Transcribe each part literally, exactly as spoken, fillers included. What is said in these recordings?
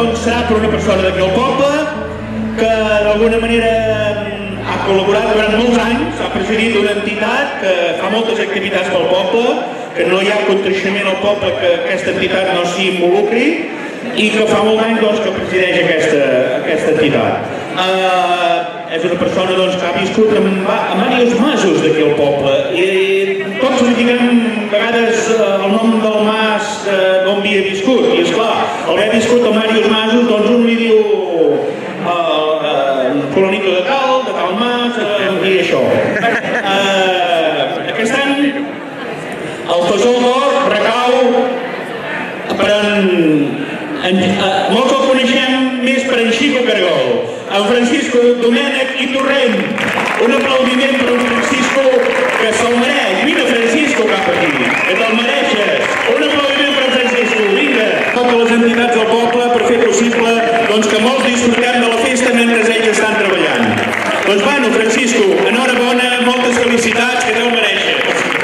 serà per una persona d'aquí al poble que d'alguna manera ha col·laborat durant molts anys, ha presidit una entitat que fa moltes activitats pel poble, que no hi ha coneixement al poble que aquesta entitat no s'hi involucri i que fa molt anys doncs, que presideix aquesta, aquesta entitat. Uh, és una persona doncs, que ha viscut en, en diversos masos d'aquí al poble i tots li diguem a vegades uh, el nom del mas uh, on havia viscut i esclar, al haver viscut en diversos masos doncs un li diu uh, uh, fulanito de tal, de tal mas uh, i això. Uh, aquest any el Fesol d'Or recau per en, en, uh, molts el coneixem més per en Xico Cargol, en Francisco Domènech i Torrent. Un aplaudiment per en Francisco que se'l mereix. Vine Francisco cap aquí, que te'l mereixes. Un aplaudiment per en Francisco, vinga. Totes les entitats del poble per fer possible doncs, que molts disfrutem de la festa mentre ells estan treballant. Doncs bueno, Francisco, enhorabona, moltes felicitats, que te'l mereixes.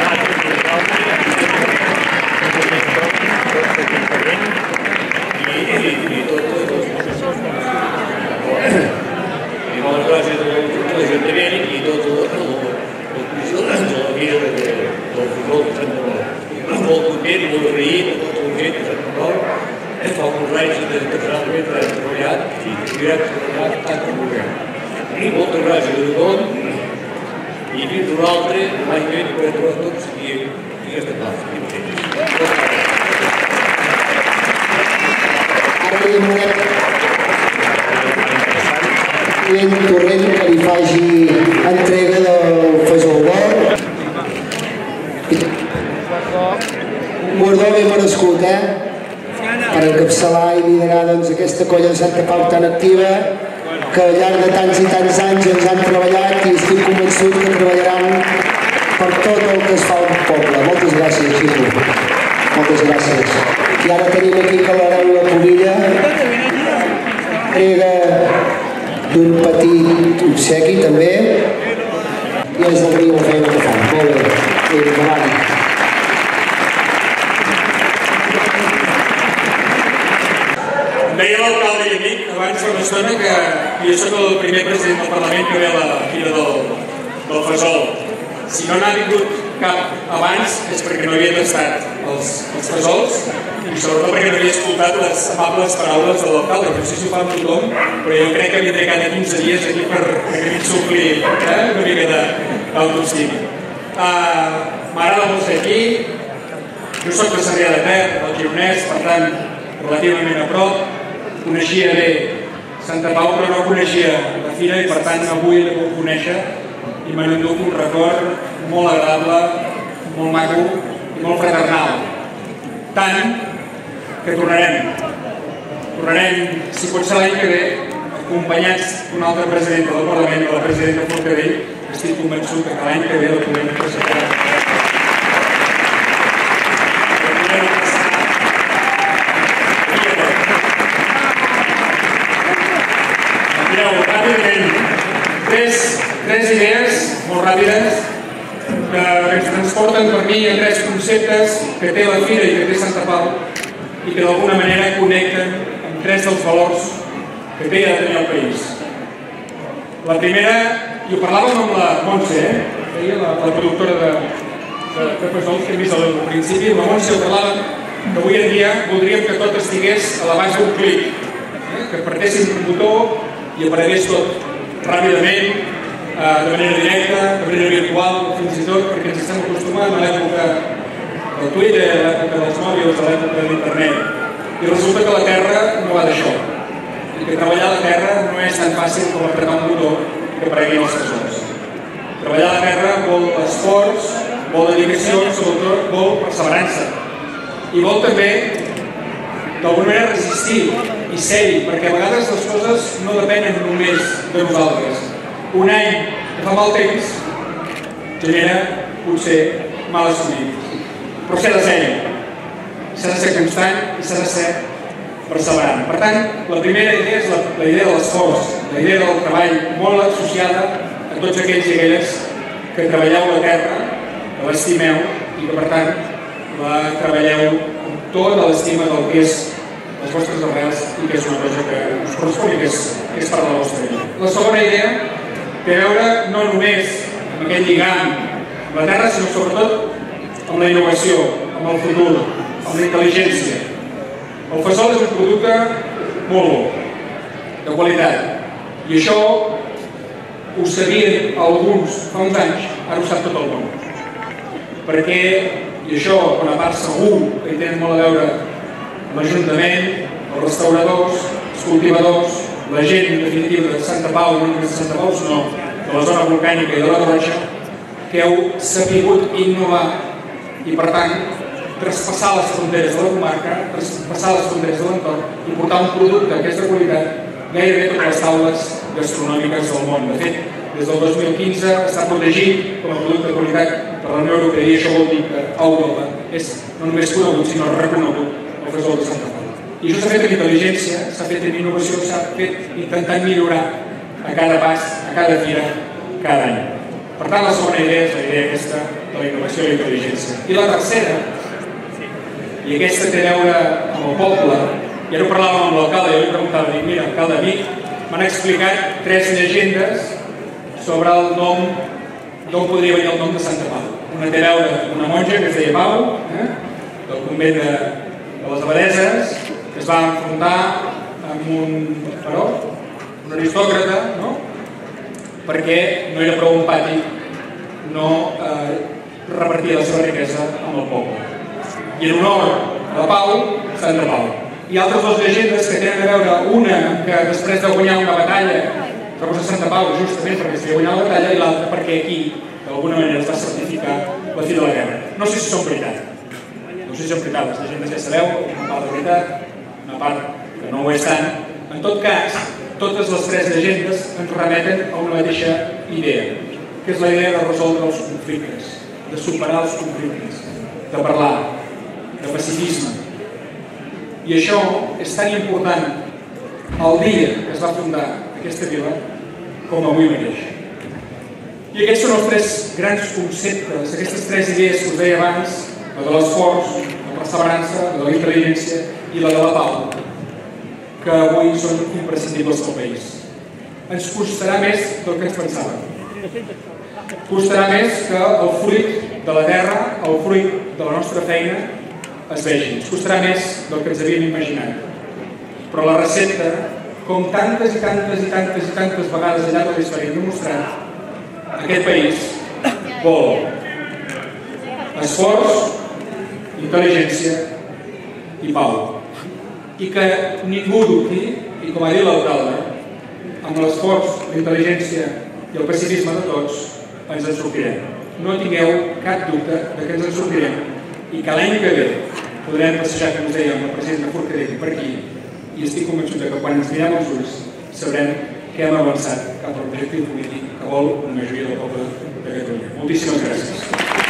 I moltes gràcies a l'Ajuntament i tots els comissionants de la vida del Fesol de Sant Pau. Molt content i molt agraït a tota la gent de Sant Pau. Fa molts anys que realment hem treballat i hem treballat tant com vulguem. I moltes gràcies a tothom i fins un altre l'any que ve per trobar tots i aquesta plaça. I en Torrent que li faci entrega del Fesol d'Or. Un guardó ben merescut, eh? Per encapçalar i liderar doncs, aquesta colla de Santa Pau tan activa que al llarg de tants i tants anys ens han treballat i estic convençut que treballaran per tot el que es fa al poble. Moltes gràcies, Xico. Moltes gràcies. I ara tenim aquí que l'hereu la Pobilla entrega d'un petit obsequi també i és del riu la feina que fan. Molt bé. I endavant. Deia l'alcalde i amic abans fa una estona que jo soc el primer president del Parlament que ve a la Fira del, del Fesol. Si no n'ha vingut cap abans és perquè no havia tastat els, els fesols i sobretot perquè no havia escoltat les amables paraules de l'alcalde. No sé si ho fa amb tothom, però jo crec que vindré cada quinze dies aquí per que m'insufli eh, una mica d'autoestima. Uh, M'agrada molt ser aquí. Jo soc de Sarrià de Ter, del Gironès, per tant, relativament a prop. Coneixia bé Santa Pau, però no coneixia la fira i per tant avui la puc conèixer i me n'enduc un record molt agradable, molt maco i molt fraternal. Tant que tornarem. Tornarem, si pot ser l'any que ve, acompanyats d'una altra presidenta del Parlament, de la presidenta Forcadell, estic convençut que l'any que ve la podem presentar. Tres, tres idees molt ràpides que ens transporten per mi en tres conceptes que té la Fira i que té Santa Pau i que d'alguna manera connecten amb tres dels valors que té de tenir el país. La primera, i ho parlàvem amb la Montse, eh? Deia la, la productora de, de, de Fesols que hem vist al principi, amb la Montse ho parlàvem que avui en dia voldríem que tot estigués a l'abast d'un clic, eh? Que apretéssim un botó i aparegués tot ràpidament, eh, de manera directa, de manera virtual, fins i tot perquè ens estem acostumant a l'època del Twitter, a l'època dels mòbils, a l'època de l'internet. I resulta que la Terra no va d'això. I que treballar a la Terra no és tan fàcil com apretar un botó que apareguin els fesols. Treballar a la Terra vol esforç, vol dedicació, sobretot vol perseverança. I vol també, d'alguna manera, resistir i ser-hi, perquè a vegades les coses no depenen només de nosaltres. Un any que fa mal temps genera, potser, males famílies. Però s'ha de ser-hi. S'ha de ser constant i s'ha de ser perseverant. Per tant, la primera idea és la, la idea de l'esforç, la idea del treball, molt associada a tots aquells i aquelles que treballeu la terra, que l'estimeu i que, per tant, la treballeu amb tota l'estima del que és les vostres arrels i que és una cosa que us correspon i que és, que és part de la vostra vida. La segona idea té a veure no només amb aquest lligam amb la terra, sinó sobretot amb la innovació, amb el futur, amb la intel·ligència. El Fesol és un producte molt bo, de qualitat, i això ho sabien alguns fa uns anys, ara ho sap tot el món. Perquè, i això, una part segur que hi tenen molt a veure l'Ajuntament, els restauradors, els cultivadors, la gent, en definitiva, de Santa Pau, no només de Santa Pau, sinó de la zona volcànica i de la Garrotxa, que heu sabut innovar i, per tant, traspassar les fronteres de la comarca, traspassar les fronteres de l'entorn i portar un producte que és de qualitat gairebé totes les taules gastronòmiques del món. De fet, des del dos mil quinze està protegit com a producte de qualitat per la Unió Europea i això vol dir que a Europa és no només conegut, sinó reconegut el Fesol de Santa Pau. I això s'ha fet amb intel·ligència, s'ha fet amb innovació, s'ha fet intentant millorar a cada pas, a cada fira, cada any. Per tant, la segona idea és la idea aquesta de la innovació i la intel·ligència. I la tercera, i aquesta té a veure amb el poble, i ara ho parlàvem amb l'alcalde, jo li preguntava, dic, mira, alcalde, a mi m'han explicat tres llegendes sobre el nom, d'on podria venir el nom de Santa Pau. Una té a veure amb una monja que es deia Pau, eh, del convent de, de les Abadeses, que es va enfrontar amb un baró, un aristòcrata, no? Perquè no era prou empàtic, no eh, repartia la seva riquesa amb el poble. I en honor a la Pau, Santa Pau. Hi ha altres dues llegendes que tenen a veure, una que després de guanyar una batalla reposa Santa Pau justament perquè s'havia guanyat la batalla i l'altra perquè aquí d'alguna manera es va certificar la fi de la guerra. No sé si són veritat, no sé si són veritat, les llegendes ja sabeu, una part de veritat, una part que no ho és tant. En tot cas, totes les tres llegendes ens remeten a una mateixa idea, que és la idea de resoldre els conflictes, de superar els conflictes, de parlar, de pacifisme. I això és tan important el dia que es va fundar aquesta vila com avui mateix. I aquests són els tres grans conceptes, aquestes tres idees que us deia abans, la de l'esforç, la perseverança, la de la intel·ligència i la de la pau, que avui són imprescindibles pel país. Ens costarà més del que ens pensàvem. Costarà més que el fruit de la terra, el fruit de la nostra feina, es vegi. Ens costarà més del que ens havíem imaginat. Però la recepta, com tantes i tantes i tantes i tantes vegades al llarg de la història hem demostrat, aquest país vol esforç, intel·ligència i pau. I que ningú dubti, i com ha dit l'alcalde, amb l'esforç, la intel·ligència i el pacifisme de tots, ens en sortirem. No tingueu cap dubte de que ens en sortirem i que l'any que ve podrem passejar, com us deia, amb el president de Forcadell per aquí i estic convençut que quan ens mirem els ulls sabrem que hem avançat cap al projecte polític que vol una majoria del poble de Catalunya. Moltíssimes gràcies.